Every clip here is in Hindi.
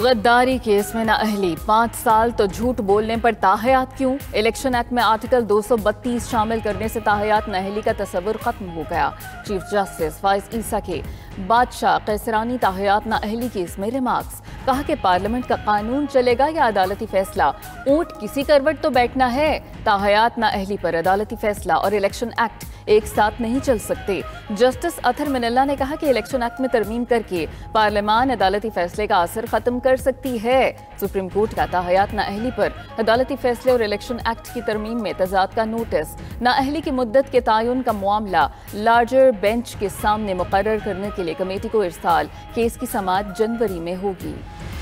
गद्दारी केस में नाअहली 5 साल तो झूठ बोलने पर ताहयात क्यों? इलेक्शन एक्ट में आर्टिकल 232 शामिल करने से ताहयात नाअहली का तस्वुर खत्म हो गया। चीफ जस्टिस फाइज ईसा के बादशाह कैसरानी ताहयात नाअहली केस में रिमार्क्स, कहा कि पार्लियामेंट का कानून चलेगा या अदालती फैसला, ऊंट किसी करवट तो बैठना है। ताहयात नाअहली पर अदालती फैसला और इलेक्शन एक्ट एक साथ नहीं चल सकते। जस्टिस अथर मिनल्ला ने कहा कि इलेक्शन एक्ट में तरमीम करके पार्लियामान अदालती फैसले का असर खत्म कर सकती है। सुप्रीम कोर्ट का ताहयात नाअहली पर अदालती फैसले और इलेक्शन एक्ट की तरमीम में तजाद का नोटिस, नाअहली की मुद्दत के तयन का मामला लार्जर बेंच के सामने मुकर्रर करने के लिए कमेटी को इरसाल। केस की समाअत जनवरी में होगी।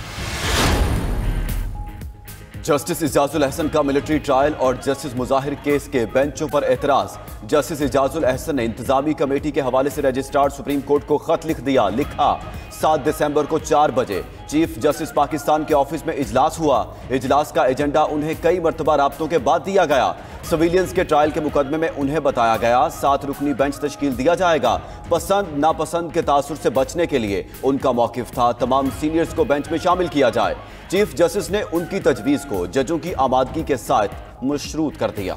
जस्टिस इजाजुल अहसन का मिलिट्री ट्रायल और जस्टिस मुजाहिर केस के बेंचों पर एतराज। जस्टिस इजाजुल अहसन ने इंतजामी कमेटी के हवाले से रजिस्ट्रार सुप्रीम कोर्ट को खत लिख दिया। लिखा 7 दिसंबर को 4 बजे चीफ जस्टिस पाकिस्तान के ऑफिस में इजलास हुआ। इजलास का एजेंडा उन्हें कई मरतबा राब्तों के बाद दिया गया। सिविलियंस के ट्रायल के मुकदमे में उन्हें बताया गया 7 रुकनी बेंच तश्कील दिया जाएगा। पसंद नापसंद के तासुर से बचने के लिए उनका मौकिफ था तमाम सीनियर्स को बेंच में शामिल किया जाए। चीफ जस्टिस ने उनकी तजवीज़ को जजों की आमादगी के साथ मशरूत कर दिया।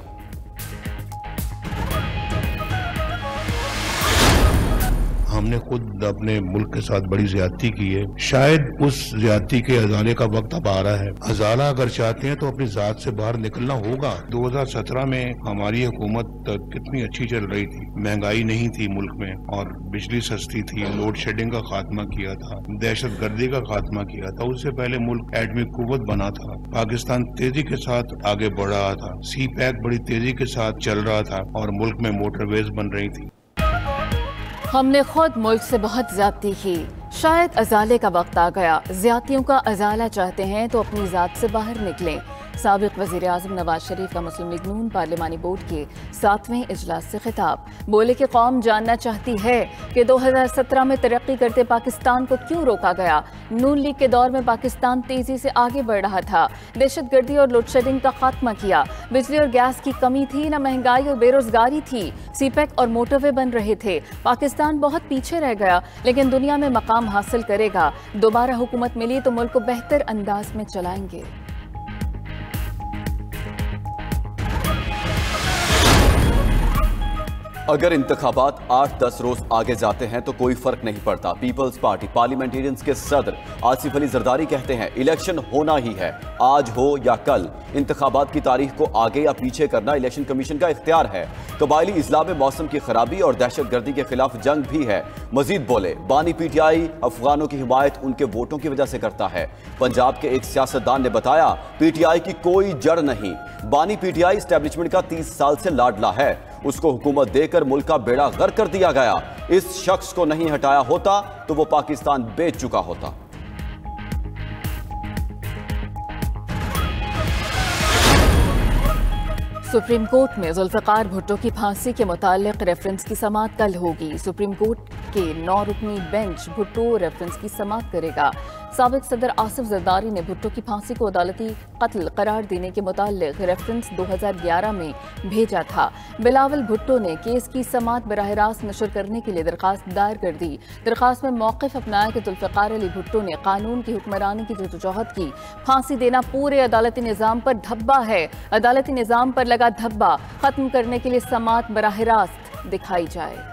हमने खुद अपने मुल्क के साथ बड़ी ज्यादती की है। शायद उस ज्यादती के अजाले का वक्त अब आ रहा है। अजाला अगर चाहते हैं तो अपनी जात से बाहर निकलना होगा। 2017 में हमारी हुकूमत कितनी अच्छी चल रही थी, महंगाई नहीं थी मुल्क में और बिजली सस्ती थी, लोड शेडिंग का खात्मा किया था, दहशत गर्दी का खात्मा किया था। उससे पहले मुल्क एटमी कुव्वत बना था, पाकिस्तान तेजी के साथ आगे बढ़ रहा था, सी पैक बड़ी तेजी के साथ चल रहा था और मुल्क में मोटरवेज बन रही थी। हमने खुद मुल्क से बहुत ज्यादती की, शायद अजाले का वक्त आ गया। ज्यादतियों का अजाला चाहते हैं तो अपनी जात से बाहर निकलें। साबिक वज़ीर आज़म नवाज शरीफ का मुस्लिम लीग नून पार्लिमानी बोर्ड के 7वें इजलास से खिताब। बोले कि कौम जानना चाहती है कि 2017 में तरक्की करते पाकिस्तान को क्यों रोका गया। नून लीग के दौर में पाकिस्तान तेजी से आगे बढ़ रहा था, दहशत गर्दी और लोड शेडिंग का खात्मा किया, बिजली और गैस की कमी थी, न महंगाई और बेरोजगारी थी, सीपैक और मोटरवे बन रहे थे। पाकिस्तान बहुत पीछे रह गया लेकिन दुनिया में मकाम हासिल करेगा। दोबारा हुकूमत मिली तो मुल्क को बेहतर अंदाज में चलाएंगे। अगर इंतखाबात 8-10 रोज आगे जाते हैं तो कोई फर्क नहीं पड़ता। पीपल्स पार्टी पार्लियामेंटेरियंस के सदर आसिफ अली जरदारी कहते हैं इलेक्शन होना ही है, आज हो या कल। इंतखाबात की तारीख को आगे या पीछे करना इलेक्शन कमीशन का इख्तियार है। कबायली इजला में मौसम की खराबी और दहशत गर्दी के खिलाफ जंग भी है। मजीद बोले बानी PTI अफगानों की हिमायत उनके वोटों की वजह से करता है। पंजाब के एक सियासतदान ने बताया PTI की कोई जड़ नहीं, बानी PTI एस्टेब्लिशमेंट का 30 साल से लाडला है, उसको हुकूमत देकर मुल्क का बेड़ा गर्क कर दिया गया। इस शख्स को नहीं हटाया होता तो वो पाकिस्तान बेच चुका होता। सुप्रीम कोर्ट में जुल्फ़िकार भुट्टो की फांसी के मुताल्लिक रेफरेंस की समाअत कल होगी। सुप्रीम कोर्ट के 9 रुकनी बेंच भुट्टो रेफरेंस की समाअत करेगा। साबिक सदर आसिफ जरदारी ने भुट्टो की फांसी को अदालती कत्ल करार देने के मुताल्लिक रेफरेंस 2011 में भेजा था। बिलावल भुट्टो ने केस की समाअत बराह रास्त नशर करने के लिए दरखास्त दायर कर दी। दरखास्त में मौक़िफ़ अपनाया कि जुल्फ़िकार अली भुट्टो ने कानून की हुक्मरानी की जदोजहद की। फांसी देना पूरे अदालती निज़ाम पर धब्बा है, अदालती निज़ाम पर लगा धब्बा खत्म करने के लिए समाअत बराह रास्त दिखाई जाए।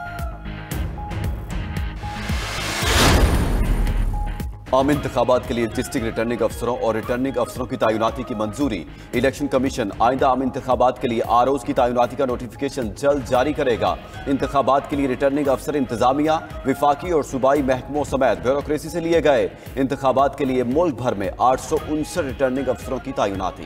आम इंतखाबात के लिए डिस्ट्रिक्ट रिटर्निंग अफसरों और रिटर्निंग अफसरों की तैनाती की मंजूरी। इलेक्शन कमीशन आइंदा आम इंतखाबात के लिए ROs की तैनाती का नोटिफिकेशन जल्द जारी करेगा। इंतखाबात के लिए रिटर्निंग अफसर इंतजामिया, विफाकी और सूबाई महकमों समेत ब्यूरोक्रेसी से लिए गए। इंतखाबात के लिए मुल्क भर में 859 रिटर्निंग अफसरों की तैनाती।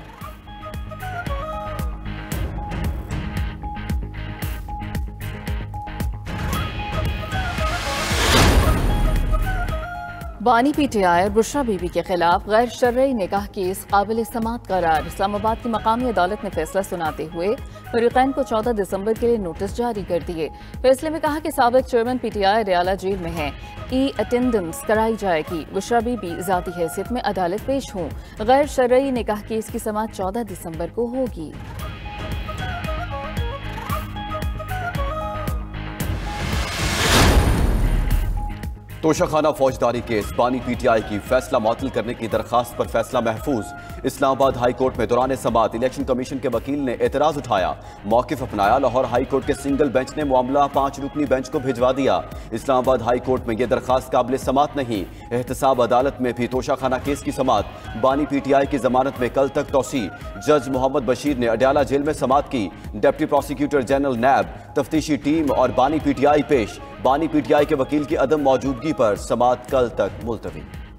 बानी PTI और बुशरा बीबी के खिलाफ गैर शरई निकाह केस काबिल समाअत करार। इस्लामाबाद की मकामी अदालत ने फैसला सुनाते हुए फरीकैन को 14 दिसंबर के लिए नोटिस जारी कर दिए। फैसले में कहा कि साबिक चेयरमैन PTI रियाला जेल में हैं, अटेंडेंस कराई जाएगी। बुशरा बीबी ज़ाती हैसियत में अदालत पेश हों। गैर शरई निकाह केस की समाअत 14 दिसंबर को होगी। तोशाखाना फौजदारी केस, बानी पीटीआई की फैसला मुअत्तल करने की दरखास्त पर फैसला महफूज। इस्लामाबाद हाई कोर्ट में दौरान समाअत इलेक्शन कमीशन के वकील ने एतराज उठाया, मौकिफ अपनाया। लाहौर हाई कोर्ट के सिंगल बेंच ने मामला 5 रुकनी बेंच को भिजवा दिया। इस्लामाबाद हाई कोर्ट में यह दरखास्त काबिल समाअत नहीं। एहतसाब अदालत में भी तोशाखाना केस की समाअत। बानी पीटीआई की जमानत में कल तक तौसी। जज मोहम्मद बशीर ने अडयाला जेल में समाअत की। डिप्टी प्रोसिक्यूटर जनरल नैब, तफ्तीशी टीम और बानी पीटीआई पेश। बानी पीटीआई के वकील की अदम मौजूदगी पर समाअत कल तक मुलतवी।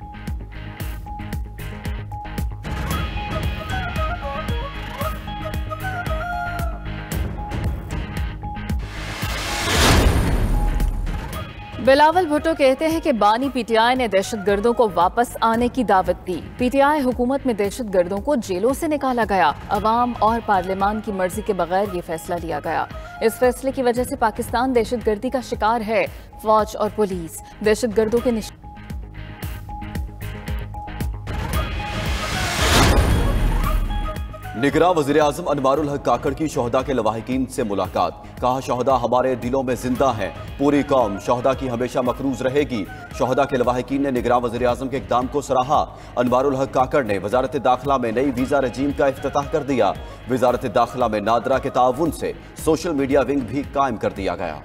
बिलावल भुट्टो कहते हैं कि बानी पीटीआई ने दहशतगर्दों को वापस आने की दावत दी। पीटीआई हुकूमत में दहशतगर्दों को जेलों से निकाला गया। अवाम और पार्लियामान की मर्जी के बगैर ये फैसला लिया गया। इस फैसले की वजह से पाकिस्तान दहशतगर्दी का शिकार है। फौज और पुलिस दहशतगर्दों के निगरान वज़ीर आज़म अनवारुल हक काकड़ की शोहदा के लवाहिकीन से मुलाकात। कहा, शोहदा हमारे दिलों में जिंदा हैं। पूरी कौम शोहदा की हमेशा मकरूज रहेगी। शोहदा के लवाहिकीन ने निगरान वज़ीर आज़म के इक़दाम को सराहा। अनवारुल हक काकड़ ने वज़ारत दाखिला में नई वीज़ा रजीम का इफ्तिताह कर दिया। वज़ारत दाखिला में नादरा के ताउन से सोशल मीडिया विंग भी कायम कर दिया गया।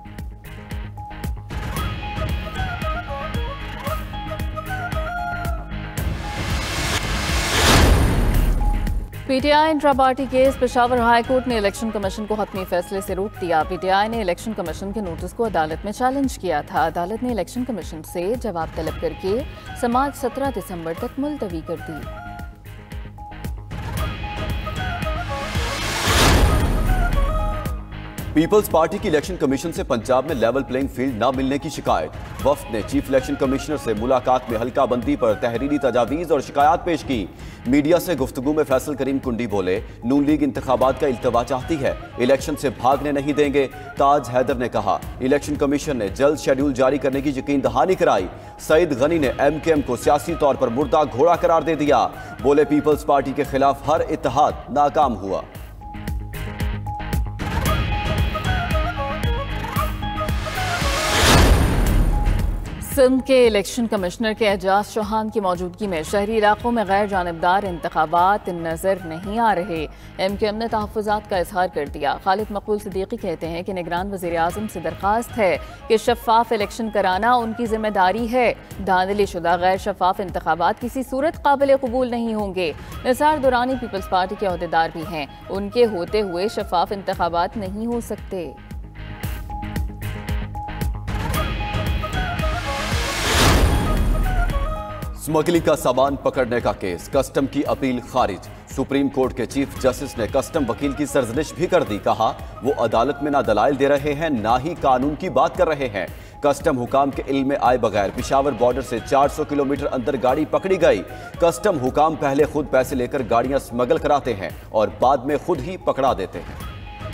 PTI intra party case, Peshawar high court ने इलेक्शन कमीशन को हतमी फैसले से रोक दिया। पीटीआई ने इलेक्शन कमीशन के नोटिस को अदालत में चैलेंज किया था। अदालत ने इलेक्शन कमीशन से जवाब तलब करके समाअत 17 दिसंबर तक मुलतवी कर दी। पीपल्स पार्टी की इलेक्शन कमीशन से पंजाब में लेवल प्लेइंग फील्ड न मिलने की शिकायत। वफ्द ने चीफ इलेक्शन कमिश्नर से मुलाकात में हल्का बंदी पर तहरीरी तजावीज़ और शिकायत पेश की। मीडिया से गुफ्तगू में फैसल करीम कुंडी बोले, नून लीग इंतखाबात का इल्तवा चाहती है, इलेक्शन से भागने नहीं देंगे। ताज हैदर ने कहा, इलेक्शन कमीशन ने जल्द शेड्यूल जारी करने की यकीन दहानी कराई। सईद गनी ने MKM को सियासी तौर पर मुर्दा घोड़ा करार दे दिया। बोले, पीपल्स पार्टी के खिलाफ हर इत्तेहाद नाकाम हुआ। सिंध के इलेक्शन कमिश्नर के एजाज चौहान की मौजूदगी में शहरी इलाकों में गैर जानिबदार इंतखाबात नजर नहीं आ रहे। MKM ने तहफ़्फ़ुज़ात का इजहार कर दिया। खालिद मकबूल सिद्दीकी कहते हैं कि निगरान वज़ीर आज़म से दरख्वास्त है कि शफ़ाफ इलेक्शन कराना उनकी जिम्मेदारी है। धांधली शुदा गैर शफ़ाफ इंतखाबात किसी सूरत काबिल कबूल नहीं होंगे। निसार दुरानी पीपल्स पार्टी के अहदेदार भी हैं, उनके होते हुए शफ़ाफ इंतखाबात नहीं हो सकते। स्मगलिंग का सामान पकड़ने का केस, कस्टम की अपील खारिज। सुप्रीम कोर्ट के चीफ जस्टिस ने कस्टम वकील की सरजनिश भी कर दी। कहा, वो अदालत में ना दलाइल दे रहे हैं, ना ही कानून की बात कर रहे हैं। कस्टम हुकाम के इल्म में आए बगैर पिशावर बॉर्डर से 400 किलोमीटर अंदर गाड़ी पकड़ी गई। कस्टम हुकाम पहले खुद पैसे लेकर गाड़ियां स्मगल कराते हैं और बाद में खुद ही पकड़ा देते हैं।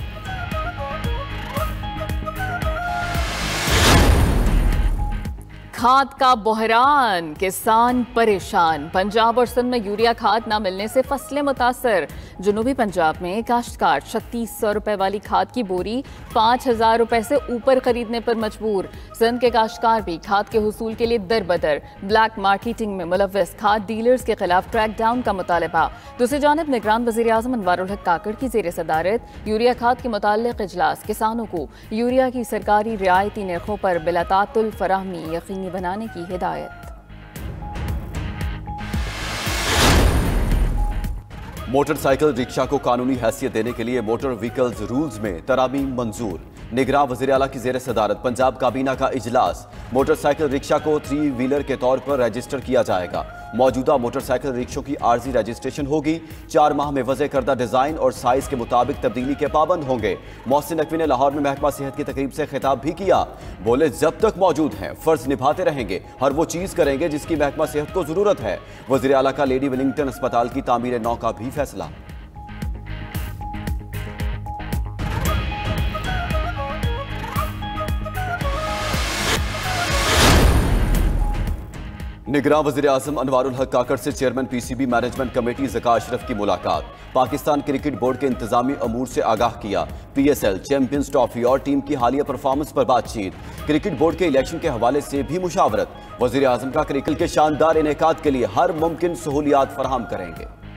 खाद का बहरान, किसान परेशान। पंजाब और सिंध में यूरिया खाद न मिलने से फसलें मुतासर। जनूबी पंजाब में काश्तकार 3600 रुपए वाली खाद की बोरी 5000 रुपए से ऊपर खरीदने पर मजबूर। सिंध के काश्तकार भी खाद के हुसूल के लिए दरबदर। ब्लैक मार्केटिंग में मुलव्वस खाद डीलर्स के खिलाफ क्रैक डाउन का मुतालबा। दूसरी जानब निगरान वज़ीर आज़म अनवारुल हक काकड़ की ज़ेर सदारत यूरिया खाद के मुताल्लिक़ इजलास। किसानों को यूरिया की सरकारी रियायती नरखों पर बिलातातुल फराहमी यकीनी बनाने की हिदायत। मोटरसाइकिल रिक्शा को कानूनी हैसियत देने के लिए मोटर व्हीकल्स रूल्स में तरामीम मंजूर। निगरान वज़ीर आला की ज़ेर सदारत पंजाब काबीना का इजलास। मोटरसाइकिल रिक्शा को 3 व्हीलर के तौर पर रजिस्टर किया जाएगा। मौजूदा मोटरसाइकिल रिक्शों की आर्जी रजिस्ट्रेशन होगी। 4 माह में वज़े करदा डिज़ाइन और साइज के मुताबिक तब्दीली के पाबंद होंगे। मोहसिन नकवी ने लाहौर में महकमा सेहत की तकरीब से खिताब भी किया। बोले, जब तक मौजूद हैं फ़र्ज निभाते रहेंगे, हर वो चीज़ करेंगे जिसकी महकमा सेहत को ज़रूरत है। वज़ीर आला का लेडी विलिंगटन अस्पताल की तामीर नौ का भी फैसला। निगरान वज़ीर-ए-आज़म अनवारुल हक काकड़ से chairman PCB management committee Zaka Ashraf की मुलाकात। पाकिस्तान क्रिकेट बोर्ड के इंतजामी अमूर से आगाह किया। PSL, चैंपियंस ट्रॉफी और टीम की हालिया परफॉर्मेंस पर बातचीत। क्रिकेट बोर्ड के इलेक्शन के हवाले से भी मुशावरत। वज़ीर-ए-आज़म का क्रिकेट के शानदार इनेकाद के लिए हर मुमकिन सहूलियात फराहम करेंगे।